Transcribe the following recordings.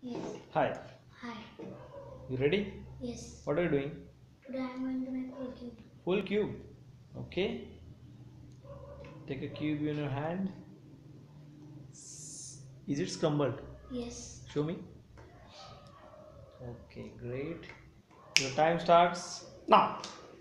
Yes. Hi, Hi. you ready? Yes. What are you doing? Today I am going to make full cube. Full cube. Okay. Take a cube in your hand. Is it scrambled? Yes. Show me. Okay, great. Your time starts now.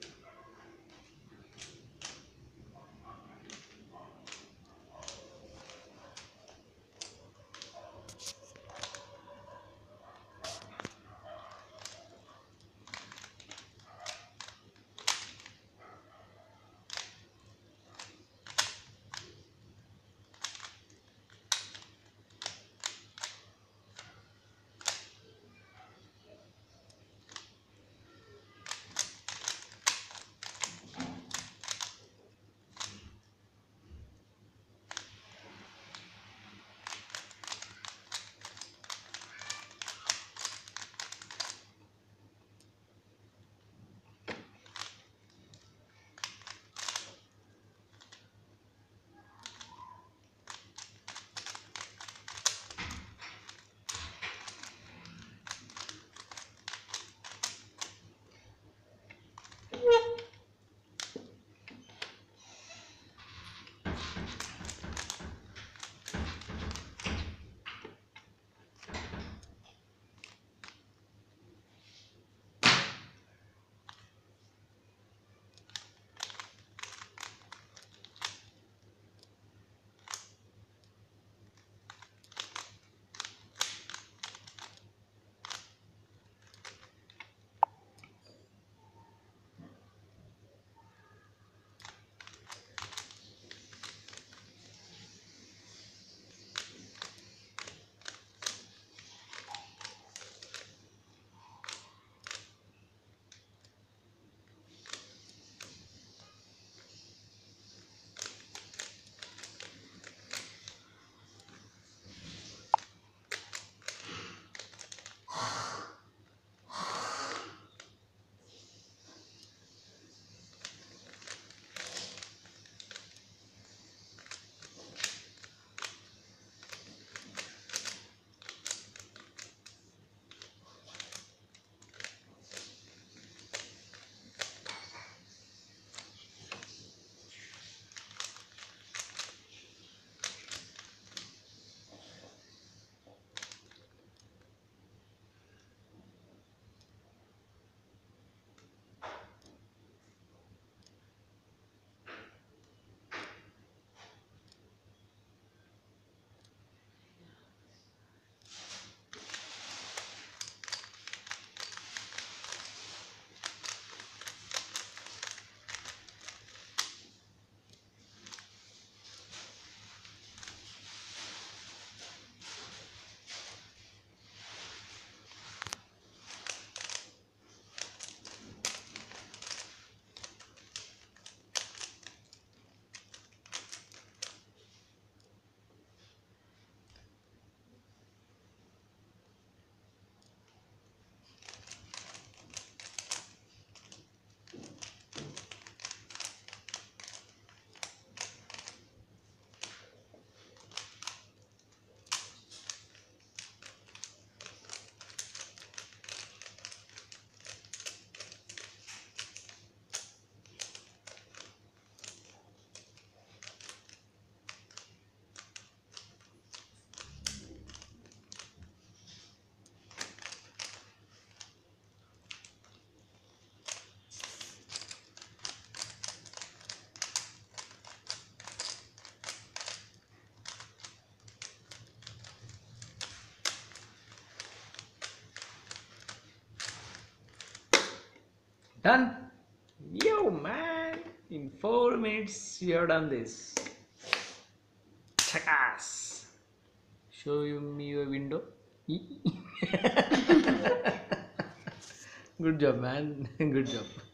Done. Yo, man. In 4 minutes, you have done this. Chakas. Show me your window. Good job, man. Good job.